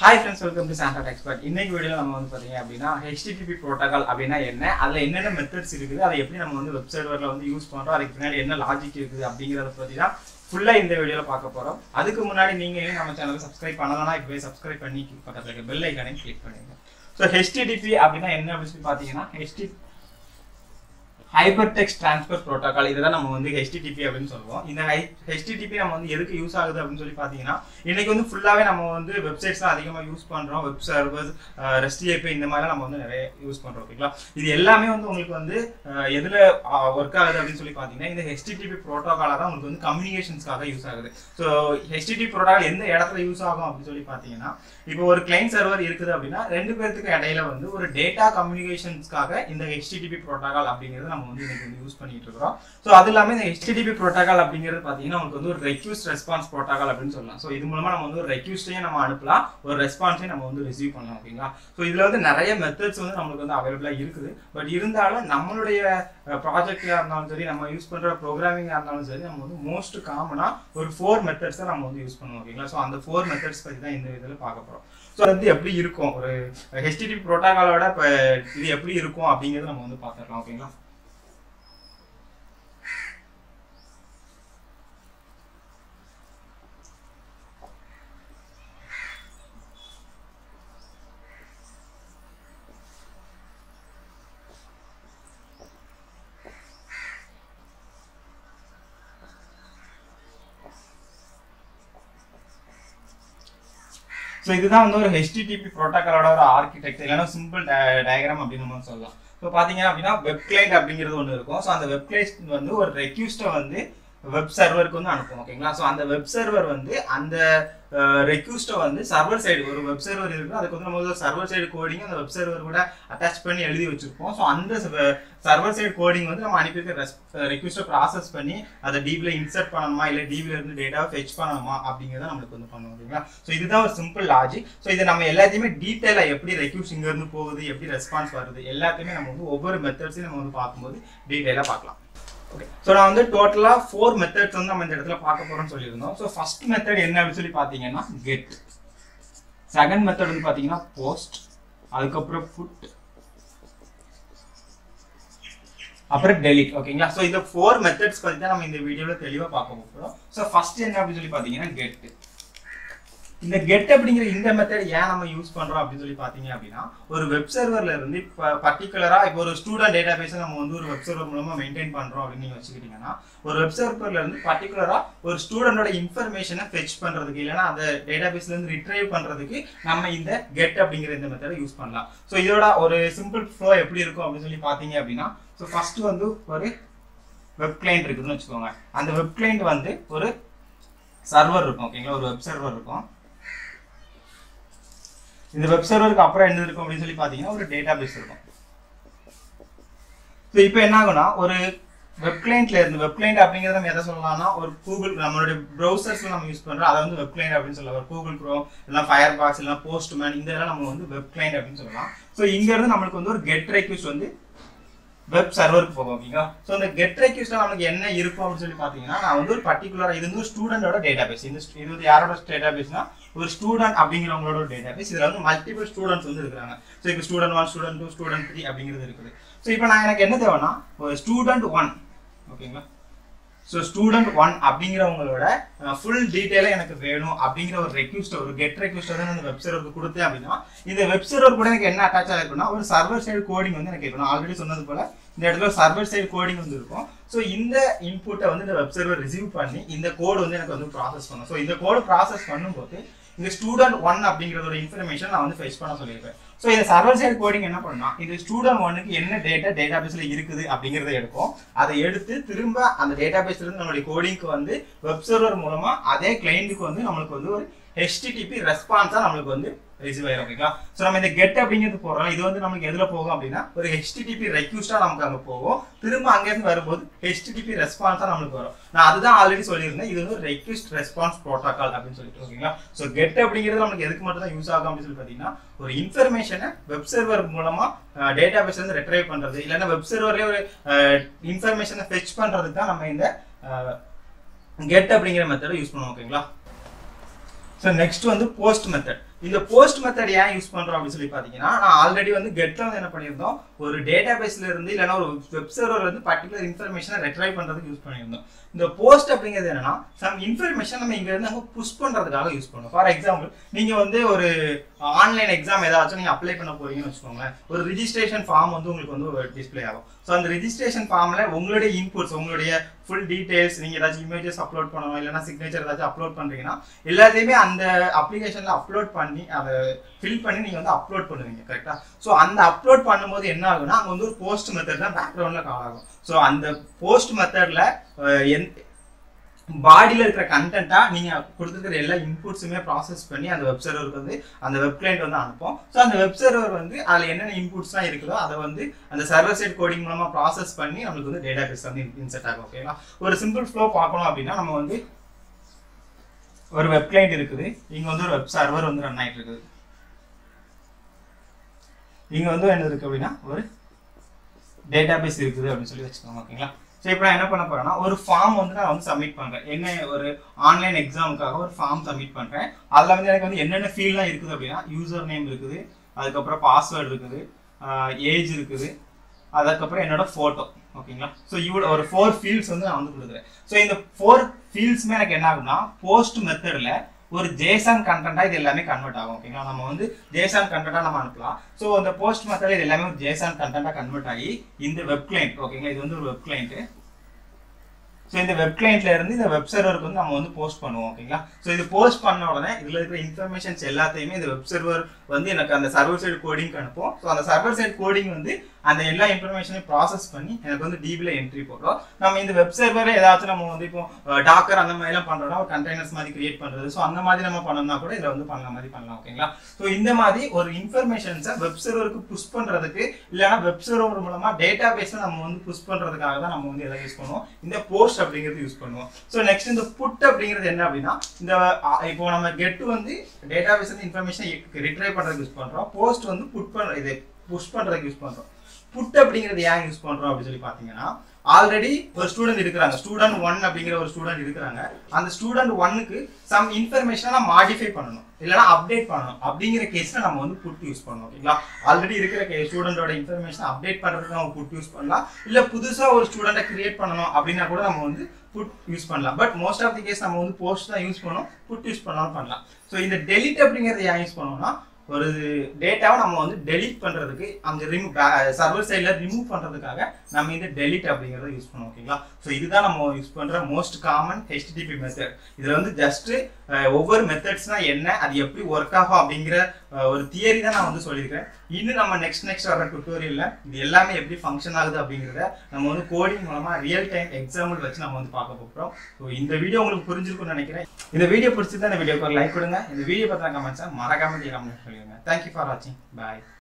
Hi friends, welcome to Santa Expert. இன்னைக்கு வீடியோல நம்ம வந்து பாத்தீங்க அப்படினா HTTP protocol அப்படினா என்ன, அதுல என்னென்ன மெத்தட்ஸ் இருக்குது, அதை எப்படி நம்ம வந்து வெப் சர்வர்ல வந்து யூஸ் பண்றோம், அதுக்கு பின்னாடி என்ன லாஜிக் இருக்குது அப்படிங்கறத பத்தி தான் ஃபுல்லா இந்த வீடியோல பார்க்க போறோம். அதுக்கு முன்னாடி நீங்க நம்ம சேனலை சப்ஸ்கிரைப் பண்ணலனா இப்பவே சப்ஸ்கிரைப் பண்ணி பக்கத்துல இருக்க பெல் ஐகானை கிளிக் பண்ணுங்க. சோ HTTP அப்படினா என்ன அப்படின்னு சொல்லி பாத்தீங்கன்னா Hypertext Transfer Protocol இதுதான் நம்ம வந்து HTTP அப்படினு சொல்றோம். இந்த HTTP நம்ம வந்து எதுக்கு யூஸ் ஆகுது அப்படினு சொல்லி பாத்தீங்கன்னா இன்னைக்கு வந்து ஃபுல்லாவே நம்ம வந்து வெப்சைட்ஸ்ல அதிகமா யூஸ் பண்றோம். வெப் சர்வர்ஸ், REST API இந்த மாதிரி நம்ம வந்து நிறைய யூஸ் பண்றோம். ஓகேங்களா? இது எல்லாமே வந்து உங்களுக்கு வந்து எதுல வர்க் ஆகுது அப்படினு சொல்லி பாத்தீங்கன்னா இந்த HTTP புரோட்டோகாலா தான் உங்களுக்கு வந்து கம்யூனிகேஷன்ஸ்க்காக யூஸ் ஆகுது. சோ HTTP புரோட்டோகால் எந்த இடத்துல யூஸ் ஆகும் அப்படினு சொல்லி பாத்தீங்கன்னா இப்போ ஒரு கிளையன்ட் சர்வர் இருக்குது அப்படினா ரெண்டு பேருக்கு இடையில வந்து ஒரு டேட்டா கம்யூனிகேஷன்ஸ்க்காக இந்த HTTP புரோட்டோகால் அப்படிங்கிறது வந்து இன்னைக்கு வந்து யூஸ் பண்ணிட்டு இருக்கோம். சோ அது எல்லாமே இந்த HTTP புரோட்டோகால் அப்படிங்கிறது பாத்தீங்கன்னா உங்களுக்கு வந்து ஒரு ரெக்வெஸ்ட் ரெஸ்பான்ஸ் புரோட்டோகால் அப்படினு சொல்லலாம். சோ இது மூலமா நம்ம வந்து ஒரு ரெக்வெஸ்டையும் நம்ம அனுப்பலாம், ஒரு ரெஸ்பான்ஸையும் நம்ம வந்து ரிசீவ் பண்ணலாம். ஓகேங்களா? சோ இதுல வந்து நிறைய மெத்தட்ஸ் வந்து நமக்கு வந்து அவைலபிளா இருக்குது. பட் இருந்தாலும் நம்மளுடைய ப்ராஜெக்ட்ல இருந்தாலும் சரி, நம்ம யூஸ் பண்ற ப்ரோகிராமிங்கா இருந்தாலும் சரி, நம்ம வந்து மோஸ்ட் காமனா ஒரு 4 மெத்தட்ஸ் நம்ம வந்து யூஸ் பண்ணுவோம். ஓகேங்களா? சோ அந்த 4 மெத்தட்ஸ் பத்தி தான் இந்த இதுல பார்க்க போறோம். சோ அது எப்படி இருக்கும், ஒரு HTTP புரோட்டோகாலோட இது எப்படி இருக்கும் அப்படிங்கறத நம்ம வந்து பார்த்துடலாம். ஓகேங்களா? சோ இதுதான் வந்து ஒரு HTTP புரோட்டோகாலோட ஒரு ஆர்க்கிடெக்சர், இல்லனா சிம்பிள் டயகிராம் அப்படின்னு நம்ம சொல்லலாம். சோ பாத்தீங்க அப்படினா வெப் கிளையன்ட் அப்படிங்கிறது ஒன்னு இருக்கும். சோ அந்த வெப் கிளையன்ட் வந்து ஒரு ரெக்வெஸ்ட்டை வந்து வெப் சர்வருக்கு வந்து அனுப்பும். ஓகேங்களா? சோ அந்த வெப் சர்வர் வந்து அந்த ரெக்வெஸ்ட்டை வந்து சர்வர் சைடு, ஒரு வெப் சர்வர் இருக்கு, அதுக்கு வந்து நம்ம ஒரு சர்வர் சைடு கோடிங் அந்த வெப் சர்வர் கூட அட்டாச் பண்ணி எழுதி வச்சிருப்போம். சோ அந்த சர்வர் சைடு கோடிங் வந்து நம்ம அனுப்பியிருக்க ரெக்வெஸ்ட்டை ப்ராசஸ் பண்ணி அதை டிபில இன்சர்ட் பண்ணணுமா இல்ல டிபில இருந்து டேட்டாவை ஃபெச் பண்ணணுமா அப்படிங்கறத நமக்கு வந்து பண்ணுவோம். ஓகேங்களா? சோ இதுதான் ஒரு சிம்பிள் லாஜிக். சோ இதை நம்ம எல்லாத்தையுமே டீடைலா எப்படி ரெக்வெஸ்ட் இங்க இருந்து போகுது, எப்படி ரெஸ்பான்ஸ் வருது, எல்லாத்தையுமே நம்ம வந்து ஒவ்வொரு மெத்தட்ஸையும் நம்ம வந்து பார்க்கும்போது டீடைலா பார்க்கலாம். ஓகே, சோ நான் வந்து டோட்டலா 4 மெத்தட்ஸ் வந்து நம்ம இந்த இடத்துல பார்க்க போறோம்னு சொல்லியிருந்தோம். சோ ஃபர்ஸ்ட் மெத்தட் என்ன அப்படின்னு சொல்லி பாத்தீங்கன்னா கெட், செகண்ட் மெத்தட் வந்து பாத்தீங்கன்னா போஸ்ட், அதுக்கப்புறம் புட், அப்புறம் டெலிட். ஓகேங்களா? சோ இந்த 4 மெத்தட்ஸ் பத்தி தான் நம்ம இந்த வீடியோல தெளிவா பார்க்க போறோம். சோ ஃபர்ஸ்ட் என்ன அப்படின்னு சொல்லி பாத்தீங்கன்னா கெட். இந்த கெட் அப்படிங்கிற இந்த மெத்தட் ஏன் நம்ம யூஸ் பண்றோம் அப்படின்னு சொல்லி பாத்தீங்க அப்படின்னா ஒரு வெப் சர்வர்ல இருந்து பர்டிகுலரா இப்போ ஒரு ஸ்டூடெண்ட் டேட்டாபேஸ் நம்ம வந்து ஒரு வெப் சர்வர் மூலமா மெயின்டைன் பண்றோம் அப்படின்னு நீங்க வச்சுக்கிட்டீங்கன்னா ஒரு வெப் சர்வர்ல இருந்து பர்டிகுலரா ஒரு ஸ்டூடெண்டோட இன்ஃபர்மேஷனை ஃபெச் பண்றதுக்கு இல்லைன்னா அந்த டேட்டாபேஸ்ல இருந்து ரிட்ரைவ் பண்றதுக்கு நம்ம இந்த கெட் அப்படிங்கிற இந்த மெத்தடை யூஸ் பண்ணலாம். ஸோ இதோட ஒரு சிம்பிள் ஃப்ளோ எப்படி இருக்கும் அப்படின்னு சொல்லி பாத்தீங்க அப்படின்னா ஸோ ஃபர்ஸ்ட் வந்து ஒரு வெப் கிளையண்ட் இருக்குதுன்னு வச்சுக்கோங்க. அந்த வெப் கிளையண்ட் வந்து ஒரு சர்வர் இருக்கும். ஓகேங்களா? ஒரு வெப் சர்வர் இருக்கும். இந்த வெப் சர்வருக்கு அப்புறம் என்ன இருக்கும் அப்படின்னு சொல்லி பாத்தீங்கன்னா ஒரு டேட்டாபேஸ் இருக்கும். ஸோ இப்போ என்ன ஆகும்னா ஒரு வெப் கிளையண்ட்ல இருந்து, வெப் கிளையண்ட் அப்படிங்கிறத நம்ம எதை சொல்லலாம்னா ஒரு கூகுள், நம்மளுடைய ப்ரௌசர்ஸ்ல நம்ம யூஸ் பண்றோம், அதை வந்து வெப் கிளையண்ட் அப்படின்னு சொல்லலாம். ஒரு கூகுள் குரோம் இல்லைனா ஃபயர் பாக்ஸ் இல்லைனா போஸ்ட்மேன், இந்த இதெல்லாம் நம்ம வந்து வெப் கிளையண்ட் அப்படின்னு சொல்லலாம். ஸோ இங்க இருந்து நம்மளுக்கு வந்து ஒரு கெட் ரெக்வெஸ்ட் வந்து வெப் சர்வருக்கு போகும். ஓகேங்களா? ஸோ இந்த கெட் ரெக்வெஸ்ட்ல நமக்கு என்ன இருக்கும் அப்படின்னு சொல்லி பாத்தீங்கன்னா நான் வந்து ஒரு பர்டிகுலரா இது வந்து ஸ்டூடெண்டோட டேட்டாபேஸ். இது வந்து யாரோட டேட்டாபேஸ்னா ஒரு ஸ்டூடெண்ட் அப்படிங்கிறவங்களோட டேட்டாபேஸ். இதுல வந்து மல்டிபிள் ஸ்டூடெண்ட்ஸ் வந்து இருக்காங்க. ஸோ இப்போ ஸ்டூடெண்ட் 1, ஸ்டூடெண்ட் 2, ஸ்டூடெண்ட் 3 அப்படிங்கிறது இருக்குது. ஸோ இப்போ நான் எனக்கு என்ன தேவைன்னா ஒரு ஸ்டூடெண்ட் 1, ஓகேங்களா? ஸோ ஸ்டூடெண்ட் 1 அப்படிங்கிறவங்களோட ஃபுல் டீடைலா எனக்கு வேணும் அப்படிங்கிற ஒரு ரெக்வெஸ்ட், ஒரு கெட் ரெக்வெஸ்ட் வந்து அந்த வெப் சர்வருக்கு கொடுத்தேன் அப்படின்னா இந்த வெப் சர்வர் கூட எனக்கு என்ன அட்டாச் ஆகிருக்குன்னா ஒரு சர்வர் சைடு கோடிங் வந்து எனக்கு இருக்கணும். ஆல்ரெடி சொன்னது போல இந்த இடத்துல சர்வர் சைடு கோடிங் வந்து இருக்கும். ஸோ இந்த இன்புட்டை வந்து இந்த வெப் சர்வர் ரிசீவ் பண்ணி இந்த கோடு வந்து எனக்கு வந்து ப்ராசஸ் பண்ணும். ஸோ இந்த கோடு ப்ராசஸ் பண்ணும்போது இந்த ஸ்டூடெண்ட் 1 அப்படிங்கிறதோட இன்ஃபர்மேஷன் நான் வந்து ஃபெச் பண்ண சொல்லியிருப்பேன். ஸோ இந்த சர்வர் சைடு கோடிங் என்ன பண்ணுன்னா இந்த ஸ்டூடெண்ட் 1க்கு என்ன டேட்டாபேஸ்ல இருக்குது அப்படிங்கிறத எடுக்கும். அதை எடுத்து திரும்ப அந்த டேட்டாபேஸ்ல இருந்து நம்மளுடைய கோடிங்க்கு வந்து வெப் சர்வர் மூலமா அதே கிளையண்ட்டுக்கு வந்து நம்மளுக்கு வந்து ஒரு HTTP ரெஸ்பான்ஸா நம்மளுக்கு வந்து ரிசீவ் ஆயிரும். ஓகேங்களா? ஸோ நம்ம இந்த கெட் அப்படிங்கிறது போடுறோம். இது வந்து நமக்கு எதுல போகும் அப்படின்னா ஒரு HTTP ரெக்வெஸ்டா நமக்கு அங்க போகும். திரும்ப அங்கேருந்து வரும்போது HTTP ரெஸ்பான்ஸா நம்மளுக்கு வரும். நான் அதுதான் ஆல்ரெடி சொல்லியிருந்தேன், இது வந்து ஒரு ரெக்வெஸ்ட் ரெஸ்பான்ஸ் புரோட்டோகால் அப்படின்னு சொல்லிட்டு. ஓகேங்களா? ஸோ கெட் அப்படிங்கிறது நமக்கு எதுக்கு மட்டும் தான் யூஸ் ஆகும் அப்படின்னு சொல்லி பாத்தீங்கன்னா ஒரு இன்ஃபர்மேஷனை வெப் சர்வர் மூலமா டேட்டாபேஸ்ல இருந்து ரெட்ரைவ் பண்றது இல்லைன்னா வெப் சர்வர்லயே ஒரு இன்ஃபர்மேஷனை ஃபெச் பண்றதுக்கு தான் நம்ம இந்த கெட் அப்படிங்கிற மெத்தடை யூஸ் பண்ணுவோம். ஓகேங்களா? So next வந்து post method. இந்த போஸ்ட் மெத்தட் ஏன் யூஸ் பண்றோம் அப்படின்னு சொல்லி பாத்தீங்கன்னா, நான் ஆல்ரெடி வந்து கெட்ல வந்து என்ன பண்ணியிருந்தோம், ஒரு டேட்டா பேஸ்ல இருந்து இல்லைன்னா ஒரு வெப் சர்வர் வந்து பர்டிகுலர் இன்ஃபர்மேஷனை ரெட்ரைவ் பண்றதுக்கு யூஸ் பண்ணியிருந்தோம். இந்த போஸ்ட் அப்படிங்கிறது என்னன்னா, சம் இன்ஃபர்மேஷன் நம்ம இங்க இருந்து அங்க புஷ் பண்றதுக்காக யூஸ் பண்ணுவோம். ஃபார் எக்ஸாம்பிள், நீங்க வந்து ஒரு ஆன்லைன் எக்ஸாம் ஏதாச்சும் நீங்க அப்ளை பண்ண போறீங்கன்னு வச்சுக்கோங்களேன். ஒரு ரிஜிஸ்ட்ரேஷன் ஃபார்ம் வந்து உங்களுக்கு வந்து டிஸ்பிளே ஆகும். ஸோ அந்த ரிஜிஸ்ட்ரேஷன் ஃபார்ம்ல உங்களுடைய இன்புட்ஸ், உங்களுடைய ஃபுல் டீடைல்ஸ், நீங்க ஏதாச்சும் இமேஜஸ் அப்லோட் பண்ணணும் இல்லைன்னா சிக்னேச்சர் ஏதாச்சும் அப்லோட் பண்றீங்கன்னா எல்லாத்தையுமே அந்த அப்ளிகேஷன்ல அப்லோட் பண்ணி அதை ஃபில் பண்ணி நீங்க வந்து அப்லோட் பண்ணுவீங்க. கரெக்டா? ஸோ அந்த அப்லோட் பண்ணும்போது என்ன ஆகும்னா, அங்க வந்து ஒரு போஸ்ட் மெத்தட் தான் பேக்ரவுண்ட்ல கால் ஆகும். ஸோ அந்த போஸ்ட் மெத்தட்ல பாடியில் இருக்கிற கண்டென்ட்டா நீங்க கொடுத்துருக்கிற எல்லா இன்புட்ஸுமே ப்ராசஸ் பண்ணி அந்த வெப் சர்வருக்கு வந்து அந்த வெப் கிளைண்ட் வந்து அனுப்போம். ஸோ அந்த வெப் சர்வர் வந்து அதில் என்னென்ன இன்புட்ஸ்லாம் இருக்குதோ அதை வந்து அந்த சர்வர் சைட் கோடிங் மூலமா ப்ராசஸ் பண்ணி நம்மளுக்கு வந்து டேட்டா பேஸ் வந்து இன்செர்ட் ஆகும். ஓகேங்களா? ஒரு சிம்பிள் ஃப்ளோ பார்க்கணும் அப்படின்னா, நம்ம வந்து ஒரு வெப் கிளைண்ட் இருக்குது, இங்க வந்து ஒரு வெப் சர்வர் வந்து ரன் ஆயிட்டு இருக்குது, இங்க வந்து என்ன இருக்கு அப்படின்னா ஒரு டேட்டா பேஸ் இருக்குது அப்படின்னு சொல்லி வச்சுக்கோங்க. ஓகேங்களா? ஸோ இப்போ நான் என்ன பண்ண போறேன்னா, ஒரு ஃபார்ம் வந்து நான் வந்து சப்மிட் பண்றேன். என்ன, ஒரு ஆன்லைன் எக்ஸாமுக்காக ஒரு ஃபார்ம் சப்மிட் பண்றேன். அதுல வந்து எனக்கு வந்து என்னென்ன ஃபீல்ட்லாம் இருக்குது அப்படின்னா, யூசர் நேம் இருக்குது, அதுக்கப்புறம் பாஸ்வேர்டு இருக்குது, ஏஜ் இருக்குது, அதுக்கப்புறம் என்னோட போட்டோ. ஓகேங்களா? ஸோ இவ்வளோ ஒரு 4 ஃபீல்ட்ஸ் வந்து நான் வந்து கொடுக்குறேன். ஸோ இந்த 4 ஃபீல்ட்ஸ்மே எனக்கு என்ன ஆகும்னா, போஸ்ட் மெத்தட்ல ஒரு ஜேசன் கண்டென்ட்டா இது எல்லாமே கன்வெர்ட் ஆகும். ஓகேங்களா? நம்ம வந்து ஜேசன் கண்டென்ட்டா நம்ம அனுப்பலாம். ஸோ அந்த போஸ்ட் மெத்தட் இது எல்லாமே ஒரு ஜேசன் கண்டென்ட்டா கன்வெர்ட் ஆகி இந்த வெப் கிளைண்ட், ஓகேங்களா, இது வந்து ஒரு வெப் கிளைண்ட். ஸோ இந்த வெப் கிளைண்ட்ல இருந்து இந்த வெப் சர்வருக்கு வந்து நம்ம வந்து போஸ்ட் பண்ணுவோம். ஓகேங்களா? ஸோ இது போஸ்ட் பண்ண உடனே இதுல இருக்கிற இன்ஃபர்மேஷன்ஸ் எல்லாத்தையுமே இந்த வெப் சர்வர் வந்து எனக்கு அந்த சர்வர் சைடு கோடிங் அனுப்பும். ஸோ அந்த சர்வர் சைடு கோடிங் வந்து அந்த எல்லா இன்ஃபர்மேஷனையும் ப்ராசஸ் பண்ணி எனக்கு வந்து டிபில என்ட்ரி போடுறோம். நம்ம இந்த வெப் சர்வரை ஏதாச்சும் நம்ம வந்து இப்போ டாக்கர் அந்த மாதிரி எல்லாம் பண்றோம்னா ஒரு கண்டெய்னர்ஸ் மாதிரி கிரியேட் பண்றது, ஸோ அந்த மாதிரி நம்ம பண்ணோம்னா கூட இதை வந்து பண்ண மாதிரி பண்ணலாம். ஓகேங்களா? ஸோ இந்த மாதிரி ஒரு இன்ஃபர்மேஷன்ஸை வெப் சர்வருக்கு புஷ் பண்றதுக்கு இல்லைன்னா வெப் சர்வர் மூலமா டேட்டா பேஸை நம்ம வந்து புஷ் பண்றதுக்காக தான் நம்ம வந்து எதை யூஸ் பண்ணுவோம், இந்த போஸ்ட் அப்படிங்கிறது யூஸ் பண்ணுவோம். ஸோ நெக்ஸ்ட் இந்த புட் அப்படிங்கிறது என்ன அப்படின்னா, இந்த இப்போ நம்ம கெட் வந்து டேட்டா பேஸ் வந்து இன்ஃபர்மேஷன் ரிட்ரைவ் பண்றதுக்கு யூஸ் பண்றோம், போஸ்ட் வந்து இது புஷ் பண்றதுக்கு யூஸ் பண்றோம். புட் அப்படிங்கிறது ஏன் யூஸ் பண்றோம் அப்படின்னு சொல்லி பாத்தீங்கன்னா, ஆல்ரெடி ஒரு ஸ்டூடெண்ட் இருக்கிறாங்க, ஸ்டூடெண்ட் 1 அப்படிங்கிற ஒரு ஸ்டூடெண்ட் இருக்கிறாங்க. அந்த ஸ்டூடெண்ட் 1க்கு சம் இன்ஃபர்மேஷனை மாடிஃபை பண்ணணும் இல்லைன்னா அப்டேட் பண்ணணும். அப்படிங்கிற கேஸ்ல நம்ம வந்து புட் யூஸ் பண்ணணும். ஓகேங்களா? ஆல்ரெடி இருக்கிற ஸ்டூடெண்டோட இன்ஃபர்மேஷன் அப்டேட் பண்றதுக்கு நம்ம புட் யூஸ் பண்ணலாம். இல்ல புதுசா ஒரு ஸ்டூடெண்ட்டை கிரியேட் பண்ணணும் அப்படின்னா கூட நம்ம வந்து புட் யூஸ் பண்ணலாம். But most of the case நம்ம வந்து போஸ்ட் தான் யூஸ் பண்ணோம், புட் யூஸ் பண்ணாலும் பண்ணலாம். ஸோ இந்த டெலிட் அப்படிங்கிறது ஏன் யூஸ் பண்ணோம்னா, ஒரு டேட்டாவை நம்ம வந்து டெலிட் பண்றதுக்கு, அங்க சர்வர் சைட்ல ரிமூவ் பண்றதுக்காக நம்ம இந்த டெலிட் அப்படிங்கறத யூஸ் பண்ணுவோம். ஓகேங்களா? ஸோ இதுதான் நம்ம யூஸ் பண்ற மோஸ்ட் காமன் HTTP மெத்தட். இதுல வந்து ஜஸ்ட் ஒவ்வொரு மெத்தட்ஸ்னா என்ன, அது எப்படி ஒர்க் ஆகும் அப்படிங்கிற ஒரு தியரி தான் நான் வந்து சொல்லியிருக்கேன். இன்னும் நம்ம நெக்ஸ்ட் வர டுட்டோரியல்ல இது எல்லாமே எப்படி ஃபங்க்ஷன் ஆகுது அப்படிங்கிறத நம்ம வந்து கோடிங் மூலமா ரியல் டைம் எக்ஸாம்பிள் வச்சு நம்ம வந்து பார்க்க போகிறோம். ஸோ இந்த வீடியோ உங்களுக்கு புரிஞ்சிருக்கும்னு நினைக்கிறேன். இந்த வீடியோ பிடிச்சிருந்தா இந்த வீடியோக்கு ஒரு லைக் கொடுங்க. இந்த வீடியோ பத்தின கமெண்ட்ஸை மறக்காம கமெண்ட் சொல்லுங்க. தேங்க்யூ ஃபார் வாட்சிங். பாய்.